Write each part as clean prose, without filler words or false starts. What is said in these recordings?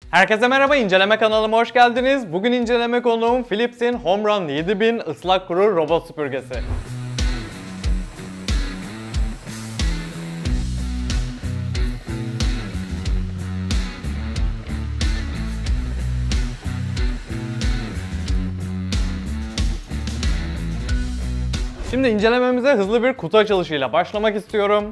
Herkese merhaba, inceleme kanalıma hoş geldiniz. Bugün inceleme konuğum Philips'in Homerun 7000 ıslak kuru robot süpürgesi. Şimdi incelememize hızlı bir kutu açılışıyla başlamak istiyorum.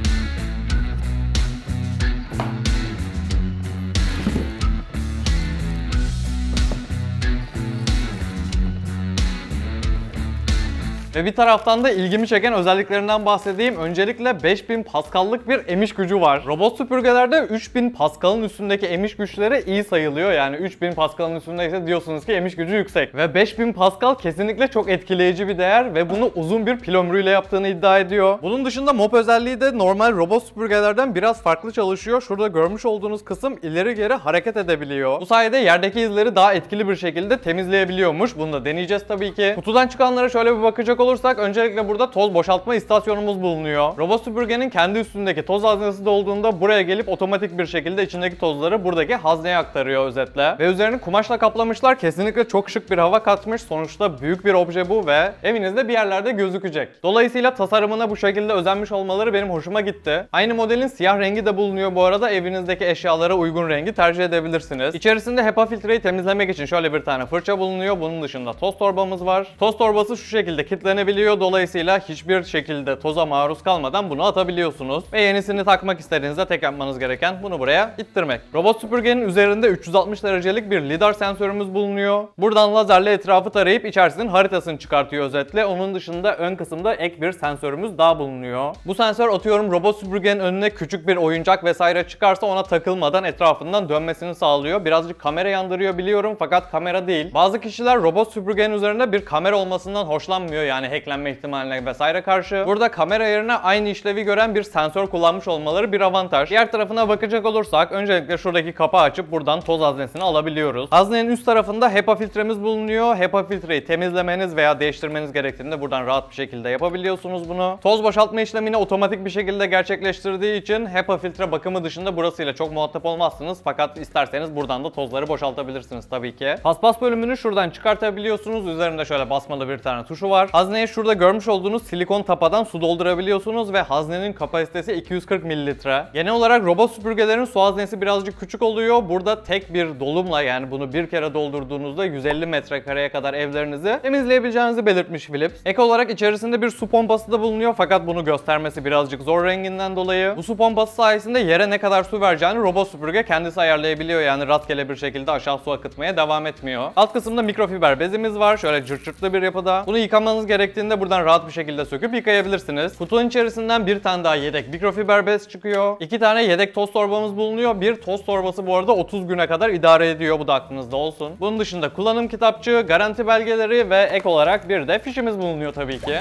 Ve bir taraftan da ilgimi çeken özelliklerinden bahsedeyim. Öncelikle 5000 Pascal'lık bir emiş gücü var. Robot süpürgelerde 3000 Pascal'ın üstündeki emiş güçleri iyi sayılıyor. Yani 3000 Pascal'ın üstündeyse diyorsunuz ki emiş gücü yüksek. Ve 5000 Pascal kesinlikle çok etkileyici bir değer ve bunu uzun bir pil ömrüyle yaptığını iddia ediyor. Bunun dışında mop özelliği de normal robot süpürgelerden biraz farklı çalışıyor. Şurada görmüş olduğunuz kısım ileri geri hareket edebiliyor. Bu sayede yerdeki izleri daha etkili bir şekilde temizleyebiliyormuş. Bunu da deneyeceğiz tabii ki. Kutudan çıkanlara şöyle bir bakacak olursak öncelikle burada toz boşaltma istasyonumuz bulunuyor. Robot süpürgenin kendi üstündeki toz haznesi dolduğunda buraya gelip otomatik bir şekilde içindeki tozları buradaki hazneye aktarıyor özetle. Ve üzerini kumaşla kaplamışlar. Kesinlikle çok şık bir hava katmış. Sonuçta büyük bir obje bu ve evinizde bir yerlerde gözükecek. Dolayısıyla tasarımına bu şekilde özenmiş olmaları benim hoşuma gitti. Aynı modelin siyah rengi de bulunuyor bu arada. Evinizdeki eşyalara uygun rengi tercih edebilirsiniz. İçerisinde HEPA filtreyi temizlemek için şöyle bir tane fırça bulunuyor. Bunun dışında toz torbamız var. Toz torbası şu şekilde kilitlenebiliyor. Dolayısıyla hiçbir şekilde toza maruz kalmadan bunu atabiliyorsunuz. Ve yenisini takmak istediğinizde tek yapmanız gereken bunu buraya ittirmek. Robot süpürgenin üzerinde 360 derecelik bir lidar sensörümüz bulunuyor. Buradan lazerle etrafı tarayıp içerisinin haritasını çıkartıyor özetle. Onun dışında ön kısımda ek bir sensörümüz daha bulunuyor. Bu sensör atıyorum robot süpürgenin önüne küçük bir oyuncak vesaire çıkarsa ona takılmadan etrafından dönmesini sağlıyor. Birazcık kamera yandırıyor biliyorum fakat kamera değil. Bazı kişiler robot süpürgenin üzerinde bir kamera olmasından hoşlanmıyor, yani hacklenme ihtimaline vesaire karşı. Burada kamera yerine aynı işlevi gören bir sensör kullanmış olmaları bir avantaj. Diğer tarafına bakacak olursak öncelikle şuradaki kapağı açıp buradan toz haznesini alabiliyoruz. Haznenin üst tarafında HEPA filtremiz bulunuyor. HEPA filtreyi temizlemeniz veya değiştirmeniz gerektiğinde buradan rahat bir şekilde yapabiliyorsunuz bunu. Toz boşaltma işlemini otomatik bir şekilde gerçekleştirdiği için HEPA filtre bakımı dışında burasıyla çok muhatap olmazsınız. Fakat isterseniz buradan da tozları boşaltabilirsiniz tabii ki. Paspas bölümünü şuradan çıkartabiliyorsunuz. Üzerinde şöyle basmalı bir tane tuşu var. Hazneye şurada görmüş olduğunuz silikon tapadan su doldurabiliyorsunuz ve haznenin kapasitesi 240 mililitre. Genel olarak robot süpürgelerin su haznesi birazcık küçük oluyor. Burada tek bir dolumla, yani bunu bir kere doldurduğunuzda 150 metrekareye kadar evlerinizi temizleyebileceğinizi belirtmiş Philips. Ek olarak içerisinde bir su pompası da bulunuyor fakat bunu göstermesi birazcık zor renginden dolayı. Bu su pompası sayesinde yere ne kadar su vereceğini robot süpürge kendisi ayarlayabiliyor, yani rastgele bir şekilde aşağı su akıtmaya devam etmiyor. Alt kısımda mikrofiber bezimiz var. Şöyle cırt cırtlı bir yapıda. Bunu yıkamanız gerektiğinde buradan rahat bir şekilde söküp yıkayabilirsiniz. Kutunun içerisinden bir tane daha yedek mikrofiber bez çıkıyor. 2 tane yedek toz torbamız bulunuyor. Bir toz torbası bu arada 30 güne kadar idare ediyor. Bu da aklınızda olsun. Bunun dışında kullanım kitapçığı, garanti belgeleri ve ek olarak bir de fişimiz bulunuyor tabii ki.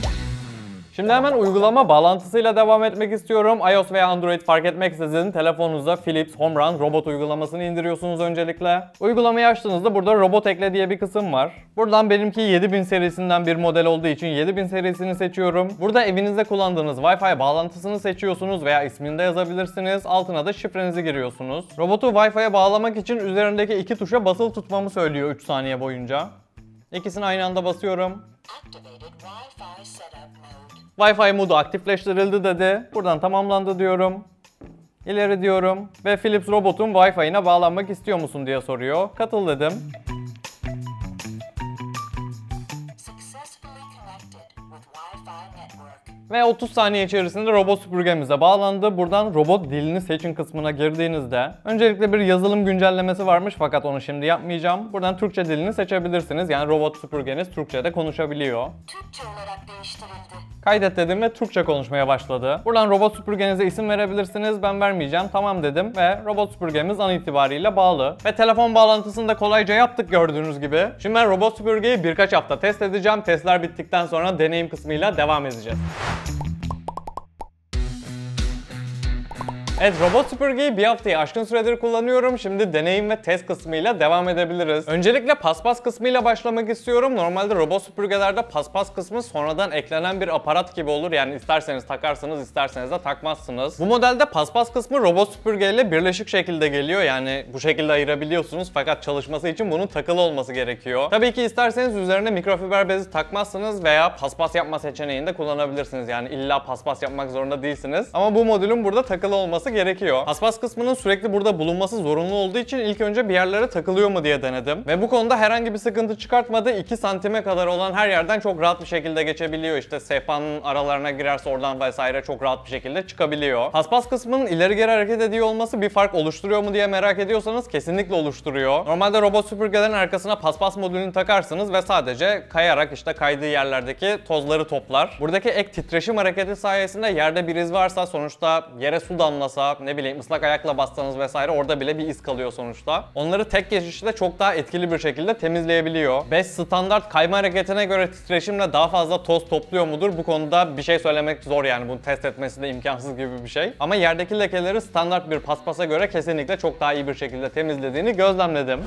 Şimdi hemen uygulama bağlantısıyla devam etmek istiyorum. iOS veya Android fark etmeksizin telefonunuza Philips Homerun robot uygulamasını indiriyorsunuz öncelikle. Uygulamayı açtığınızda burada robot ekle diye bir kısım var. Buradan benimki 7000 serisinden bir model olduğu için 7000 serisini seçiyorum. Burada evinizde kullandığınız Wi-Fi bağlantısını seçiyorsunuz veya ismini de yazabilirsiniz. Altına da şifrenizi giriyorsunuz. Robotu Wi-Fi'ye bağlamak için üzerindeki iki tuşa basılı tutmamı söylüyor 3 saniye boyunca. İkisini aynı anda basıyorum. Wi-Fi modu aktifleştirildi dedi. Buradan tamamlandı diyorum. İleri diyorum. Ve Philips robotun Wi-Fi'ine bağlanmak istiyor musun diye soruyor. Katıl dedim. Ve 30 saniye içerisinde robot süpürgemize bağlandı. Buradan robot dilini seçin kısmına girdiğinizde öncelikle bir yazılım güncellemesi varmış fakat onu şimdi yapmayacağım. Buradan Türkçe dilini seçebilirsiniz. Yani robot süpürgeniz Türkçe'de konuşabiliyor. Türkçe olarak değiştirildi. Kaydet dedim ve Türkçe konuşmaya başladı. Buradan robot süpürgenize isim verebilirsiniz. Ben vermeyeceğim. Tamam dedim ve robot süpürgemiz an itibariyle bağlı. Ve telefon bağlantısını da kolayca yaptık gördüğünüz gibi. Şimdi ben robot süpürgeyi birkaç hafta test edeceğim. Testler bittikten sonra deneyim kısmıyla devam edeceğiz. Evet, robot süpürgeyi bir haftayı aşkın süredir kullanıyorum. Şimdi deneyim ve test kısmıyla devam edebiliriz. Öncelikle paspas kısmıyla başlamak istiyorum. Normalde robot süpürgelerde paspas kısmı sonradan eklenen bir aparat gibi olur. Yani isterseniz takarsınız, isterseniz de takmazsınız. Bu modelde paspas kısmı robot süpürgeyle birleşik şekilde geliyor. Yani bu şekilde ayırabiliyorsunuz fakat çalışması için bunun takılı olması gerekiyor. Tabii ki isterseniz üzerine mikrofiber bezi takmazsınız veya paspas yapma seçeneğini de kullanabilirsiniz. Yani illa paspas yapmak zorunda değilsiniz. Ama bu modülün burada takılı olması gerekiyor. Paspas kısmının sürekli burada bulunması zorunlu olduğu için ilk önce bir yerlere takılıyor mu diye denedim. Ve bu konuda herhangi bir sıkıntı çıkartmadı. 2 santime kadar olan her yerden çok rahat bir şekilde geçebiliyor. İşte sehpanın aralarına girerse oradan vesaire çok rahat bir şekilde çıkabiliyor. Paspas kısmının ileri geri hareket ediyor olması bir fark oluşturuyor mu diye merak ediyorsanız kesinlikle oluşturuyor. Normalde robot süpürgelerin arkasına paspas modülünü takarsınız ve sadece kayarak işte kaydığı yerlerdeki tozları toplar. Buradaki ek titreşim hareketi sayesinde yerde bir iz varsa, sonuçta yere su damlasa, ne bileyim ıslak ayakla bassanız vesaire orada bile bir iz kalıyor sonuçta. Onları tek geçişte çok daha etkili bir şekilde temizleyebiliyor. 5 standart kayma hareketine göre titreşimle daha fazla toz topluyor mudur? Bu konuda bir şey söylemek zor, yani bunu test etmesi de imkansız gibi bir şey. Ama yerdeki lekeleri standart bir paspasa göre kesinlikle çok daha iyi bir şekilde temizlediğini gözlemledim.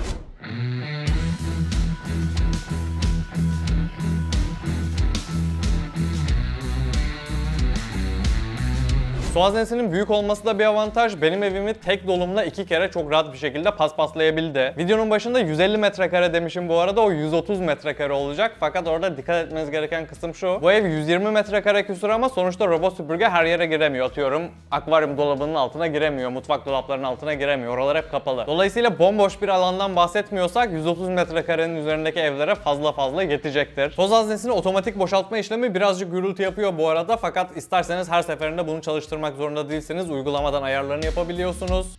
Su haznesinin büyük olması da bir avantaj. Benim evimi tek dolumla 2 kere çok rahat bir şekilde paspaslayabildi. Videonun başında 150 metrekare demişim, bu arada o 130 metrekare olacak. Fakat orada dikkat etmeniz gereken kısım şu. Bu ev 120 metrekare küsur ama sonuçta robot süpürge her yere giremiyor. Atıyorum akvaryum dolabının altına giremiyor, mutfak dolaplarının altına giremiyor. Oralar hep kapalı. Dolayısıyla bomboş bir alandan bahsetmiyorsak 130 metrekarenin üzerindeki evlere fazla yetecektir. Toz haznesini otomatik boşaltma işlemi birazcık gürültü yapıyor bu arada. Fakat isterseniz her seferinde bunu çalıştırmak zorunda değilsiniz. Uygulamadan ayarlarını yapabiliyorsunuz.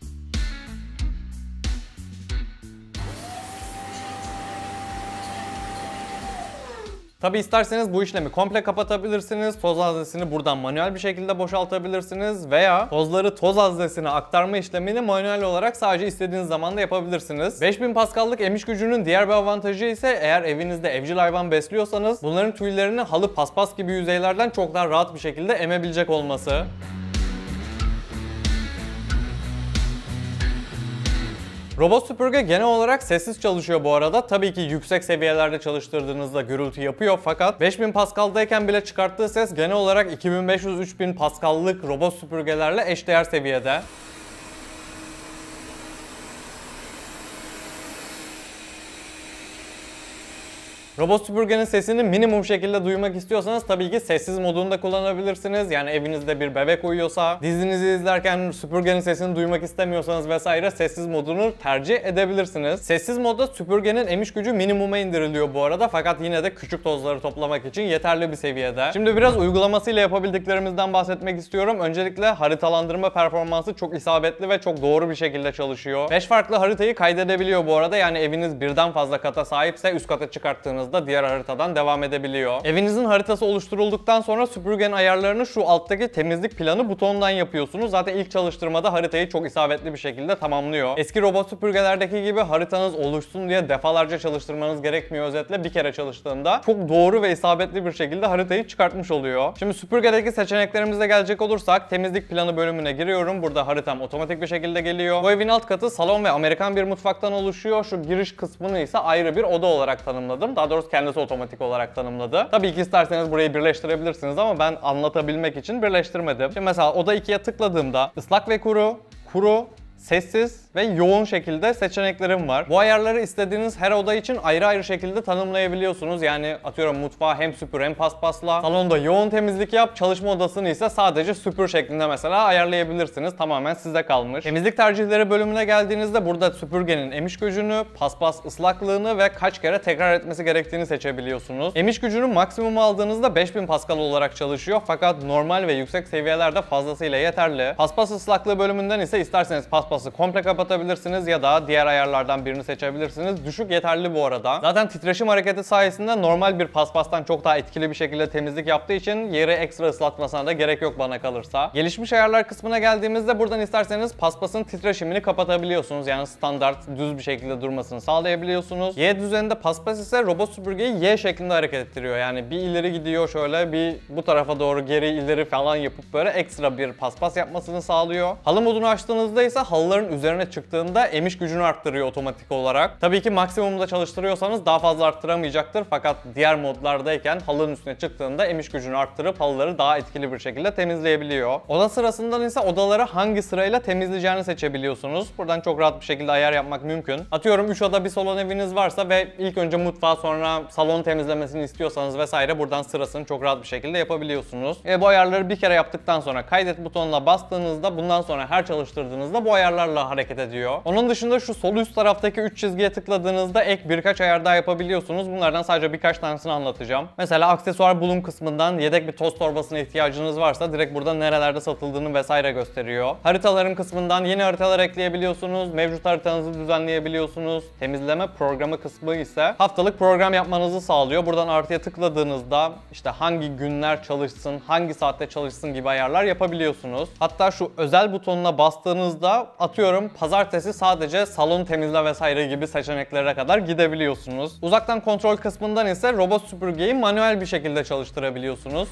Tabi isterseniz bu işlemi komple kapatabilirsiniz. Toz haznesini buradan manuel bir şekilde boşaltabilirsiniz veya tozları toz haznesine aktarma işlemini manuel olarak sadece istediğiniz zaman da yapabilirsiniz. 5000 paskallık emiş gücünün diğer bir avantajı ise eğer evinizde evcil hayvan besliyorsanız bunların tüylerini halı, paspas gibi yüzeylerden çok daha rahat bir şekilde emebilecek olması. Robot süpürge genel olarak sessiz çalışıyor bu arada. Tabii ki yüksek seviyelerde çalıştırdığınızda gürültü yapıyor fakat 5000 Pascal'dayken bile çıkarttığı ses genel olarak 2500-3000 Pascal'lık robot süpürgelerle eşdeğer seviyede. Robot süpürgenin sesini minimum şekilde duymak istiyorsanız tabii ki sessiz modunu da kullanabilirsiniz. Yani evinizde bir bebek uyuyorsa, dizinizi izlerken süpürgenin sesini duymak istemiyorsanız vesaire sessiz modunu tercih edebilirsiniz. Sessiz modda süpürgenin emiş gücü minimuma indiriliyor bu arada fakat yine de küçük tozları toplamak için yeterli bir seviyede. Şimdi biraz uygulamasıyla yapabildiklerimizden bahsetmek istiyorum. Öncelikle haritalandırma performansı çok isabetli ve çok doğru bir şekilde çalışıyor. 5 farklı haritayı kaydedebiliyor bu arada. Yani eviniz birden fazla kata sahipse üst kata çıkarttığınızda diğer haritadan devam edebiliyor. Evinizin haritası oluşturulduktan sonra süpürgenin ayarlarını şu alttaki temizlik planı butonundan yapıyorsunuz. Zaten ilk çalıştırmada haritayı çok isabetli bir şekilde tamamlıyor. Eski robot süpürgelerdeki gibi haritanız oluşsun diye defalarca çalıştırmanız gerekmiyor. Özetle bir kere çalıştığında çok doğru ve isabetli bir şekilde haritayı çıkartmış oluyor. Şimdi süpürgedeki seçeneklerimize gelecek olursak temizlik planı bölümüne giriyorum. Burada haritam otomatik bir şekilde geliyor. Bu evin alt katı salon ve Amerikan bir mutfaktan oluşuyor. Şu giriş kısmını ise ayrı bir oda olarak tanımladım. Daha doğrusu kendisi otomatik olarak tanımladı. Tabii ki isterseniz burayı birleştirebilirsiniz ama ben anlatabilmek için birleştirmedim. Şimdi mesela oda 2'ye tıkladığımda ıslak ve kuru, kuru, sessiz ve yoğun şekilde seçeneklerim var. Bu ayarları istediğiniz her oda için ayrı ayrı şekilde tanımlayabiliyorsunuz. Yani atıyorum mutfağı hem süpür hem paspasla, salonda yoğun temizlik yap, çalışma odasını ise sadece süpür şeklinde mesela ayarlayabilirsiniz. Tamamen size kalmış. Temizlik tercihleri bölümüne geldiğinizde burada süpürgenin emiş gücünü, paspas ıslaklığını ve kaç kere tekrar etmesi gerektiğini seçebiliyorsunuz. Emiş gücünü maksimum aldığınızda 5000 Pascal olarak çalışıyor fakat normal ve yüksek seviyelerde fazlasıyla yeterli. Paspas ıslaklığı bölümünden ise isterseniz paspas paspası komple kapatabilirsiniz ya da diğer ayarlardan birini seçebilirsiniz. Düşük yeterli bu arada. Zaten titreşim hareketi sayesinde normal bir paspastan çok daha etkili bir şekilde temizlik yaptığı için yeri ekstra ıslatmasına da gerek yok bana kalırsa. Gelişmiş ayarlar kısmına geldiğimizde buradan isterseniz paspasın titreşimini kapatabiliyorsunuz. Yani standart düz bir şekilde durmasını sağlayabiliyorsunuz. Y düzeninde paspas ise robot süpürgeyi Y şeklinde hareket ettiriyor. Yani bir ileri gidiyor şöyle, bir bu tarafa doğru geri ileri falan yapıp böyle ekstra bir paspas yapmasını sağlıyor. Halı modunu açtığınızda ise halıların üzerine çıktığında emiş gücünü arttırıyor otomatik olarak. Tabii ki maksimumda çalıştırıyorsanız daha fazla arttıramayacaktır. Fakat diğer modlardayken halının üstüne çıktığında emiş gücünü arttırıp halıları daha etkili bir şekilde temizleyebiliyor. Oda sırasından ise odaları hangi sırayla temizleyeceğini seçebiliyorsunuz. Buradan çok rahat bir şekilde ayar yapmak mümkün. Atıyorum 3 oda bir salon eviniz varsa ve ilk önce mutfağı sonra salon temizlemesini istiyorsanız vesaire buradan sırasını çok rahat bir şekilde yapabiliyorsunuz. Bu ayarları bir kere yaptıktan sonra kaydet butonuna bastığınızda bundan sonra her çalıştırdığınızda bu ayarlarla hareket ediyor. Onun dışında şu sol üst taraftaki 3 çizgiye tıkladığınızda ek birkaç ayar daha yapabiliyorsunuz. Bunlardan sadece birkaç tanesini anlatacağım. Mesela aksesuar bulum kısmından yedek bir toz torbasına ihtiyacınız varsa direkt burada nerelerde satıldığını vesaire gösteriyor. Haritalarım kısmından yeni haritalar ekleyebiliyorsunuz. Mevcut haritanızı düzenleyebiliyorsunuz. Temizleme programı kısmı ise haftalık program yapmanızı sağlıyor. Buradan artıya tıkladığınızda işte hangi günler çalışsın, hangi saatte çalışsın gibi ayarlar yapabiliyorsunuz. Hatta şu özel butonuna bastığınızda atıyorum pazartesi sadece salon temizle vesaire gibi seçeneklere kadar gidebiliyorsunuz. Uzaktan kontrol kısmından ise robot süpürgeyi manuel bir şekilde çalıştırabiliyorsunuz.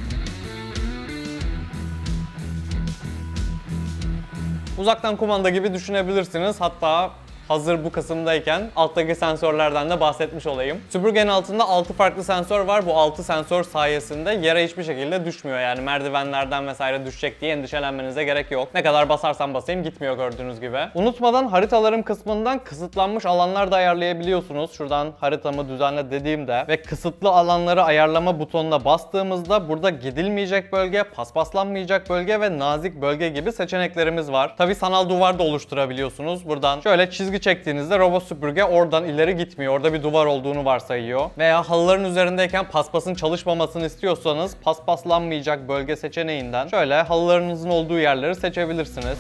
Uzaktan kumanda gibi düşünebilirsiniz. Hatta hazır bu kısımdayken alttaki sensörlerden de bahsetmiş olayım. Süpürgenin altında 6 farklı sensör var. Bu 6 sensör sayesinde yere hiçbir şekilde düşmüyor. Yani merdivenlerden vesaire düşecek diye endişelenmenize gerek yok. Ne kadar basarsam basayım gitmiyor gördüğünüz gibi. Unutmadan haritalarım kısmından kısıtlanmış alanlar da ayarlayabiliyorsunuz. Şuradan haritamı düzenle dediğimde ve kısıtlı alanları ayarlama butonuna bastığımızda burada gidilmeyecek bölge, paspaslanmayacak bölge ve nazik bölge gibi seçeneklerimiz var. Tabi sanal duvar da oluşturabiliyorsunuz. Buradan şöyle çizgi çektiğinizde robot süpürge oradan ileri gitmiyor. Orada bir duvar olduğunu varsayıyor. Veya halıların üzerindeyken paspasın çalışmamasını istiyorsanız paspaslanmayacak bölge seçeneğinden şöyle halılarınızın olduğu yerleri seçebilirsiniz.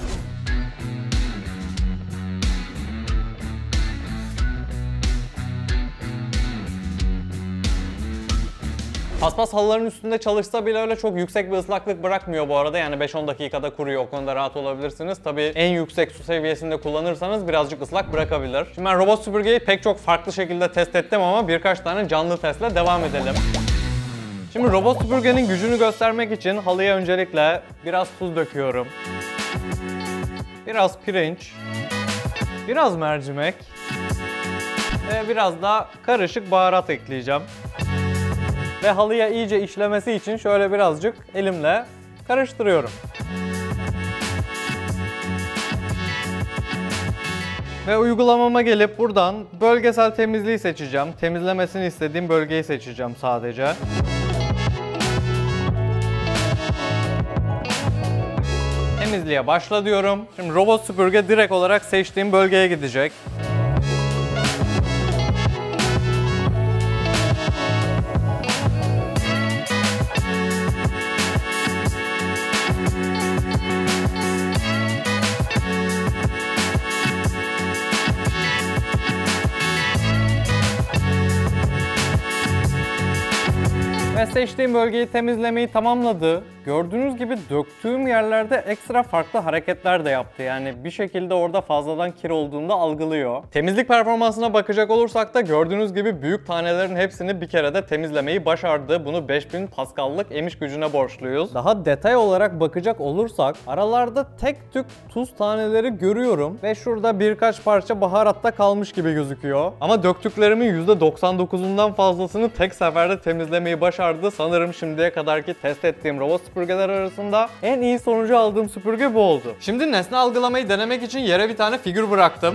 Paspas halıların üstünde çalışsa bile öyle çok yüksek bir ıslaklık bırakmıyor bu arada. Yani 5-10 dakikada kuruyor. O konuda rahat olabilirsiniz. Tabii en yüksek su seviyesinde kullanırsanız birazcık ıslak bırakabilir. Şimdi ben robot süpürgeyi pek çok farklı şekilde test ettim ama birkaç tane canlı testle devam edelim. Şimdi robot süpürgenin gücünü göstermek için halıya öncelikle biraz tuz döküyorum. Biraz pirinç. Biraz mercimek. Ve biraz da karışık baharat ekleyeceğim. Ve halıya iyice işlemesi için şöyle birazcık elimle karıştırıyorum. Ve uygulamama gelip buradan bölgesel temizliği seçeceğim. Temizlemesini istediğim bölgeyi seçeceğim sadece. Temizliğe başla diyorum. Şimdi robot süpürge direkt olarak seçtiğim bölgeye gidecek. Ve seçtiğim bölgeyi temizlemeyi tamamladı. Gördüğünüz gibi döktüğüm yerlerde ekstra farklı hareketler de yaptı. Yani bir şekilde orada fazladan kir olduğunda algılıyor. Temizlik performansına bakacak olursak da gördüğünüz gibi büyük tanelerin hepsini bir kerede temizlemeyi başardı. Bunu 5000 Pascal'lık emiş gücüne borçluyuz. Daha detay olarak bakacak olursak aralarda tek tük tuz taneleri görüyorum. Ve şurada birkaç parça baharatta kalmış gibi gözüküyor. Ama döktüklerimin %99'undan fazlasını tek seferde temizlemeyi başardı. Sanırım şimdiye kadarki test ettiğim robot süpürgeler arasında en iyi sonucu aldığım süpürge bu oldu. Şimdi nesne algılamayı denemek için yere bir tane figür bıraktım.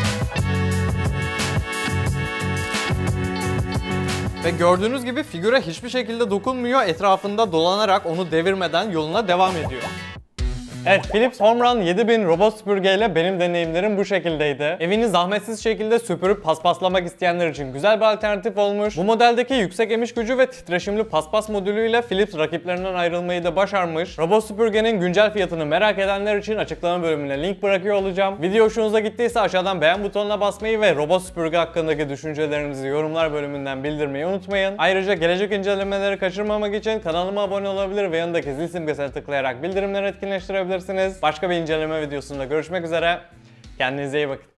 Ve gördüğünüz gibi figüre hiçbir şekilde dokunmuyor. Etrafında dolanarak onu devirmeden yoluna devam ediyor. Evet, Philips HomeRun 7000 robot süpürgeyle benim deneyimlerim bu şekildeydi. Evini zahmetsiz şekilde süpürüp paspaslamak isteyenler için güzel bir alternatif olmuş. Bu modeldeki yüksek emiş gücü ve titreşimli paspas modülüyle Philips rakiplerinden ayrılmayı da başarmış. Robot süpürgenin güncel fiyatını merak edenler için açıklama bölümüne link bırakıyor olacağım. Video hoşunuza gittiyse aşağıdan beğen butonuna basmayı ve robot süpürge hakkındaki düşüncelerinizi yorumlar bölümünden bildirmeyi unutmayın. Ayrıca gelecek incelemeleri kaçırmamak için kanalıma abone olabilir ve yanındaki zil simgesine tıklayarak bildirimleri etkinleştirebilirsiniz. Başka bir inceleme videosunda görüşmek üzere. Kendinize iyi bakın.